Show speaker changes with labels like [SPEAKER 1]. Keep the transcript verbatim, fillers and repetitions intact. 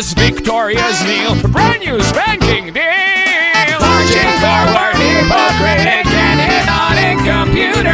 [SPEAKER 1] Miss Victoria's Kneel, brand new spanking deal. Marching forward, hypocritic and hypnotic computer.